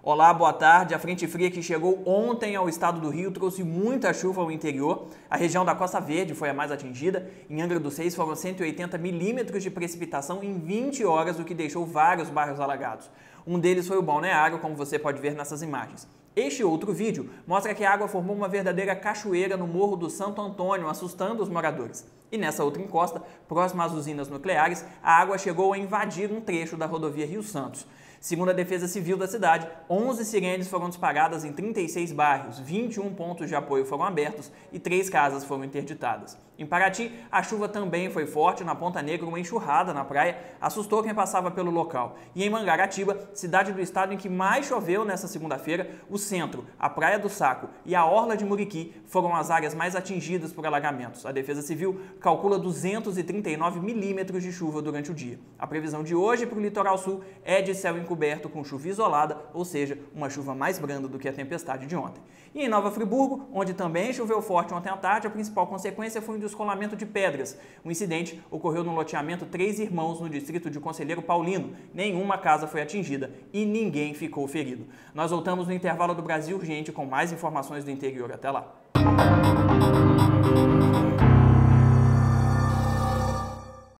Olá, boa tarde. A frente fria que chegou ontem ao estado do Rio trouxe muita chuva ao interior. A região da Costa Verde foi a mais atingida. Em Angra dos Reis foram 180 milímetros de precipitação em 20 horas, o que deixou vários bairros alagados. Um deles foi o Balneário, como você pode ver nessas imagens. Este outro vídeo mostra que a água formou uma verdadeira cachoeira no Morro do Santo Antônio, assustando os moradores. E nessa outra encosta, próxima às usinas nucleares, a água chegou a invadir um trecho da rodovia Rio Santos. Segundo a Defesa Civil da cidade, 11 sirenes foram disparadas em 36 bairros, 21 pontos de apoio foram abertos e 3 casas foram interditadas. Em Paraty, a chuva também foi forte. Na Ponta Negra, uma enxurrada na praia assustou quem passava pelo local. E em Mangaratiba, cidade do estado em que mais choveu nesta segunda-feira, o centro, a Praia do Saco e a orla de Muriqui foram as áreas mais atingidas por alagamentos. A Defesa Civil calcula 239 milímetros de chuva durante o dia. A previsão de hoje para o litoral sul é de céu encoberto com chuva isolada, ou seja, uma chuva mais branda do que a tempestade de ontem. E em Nova Friburgo, onde também choveu forte ontem à tarde, a principal consequência foi um descolamento de pedras. O incidente ocorreu no loteamento Três Irmãos, no distrito de Conselheiro Paulino. Nenhuma casa foi atingida e ninguém ficou ferido. Nós voltamos no intervalo do Brasil Urgente com mais informações do interior. Até lá!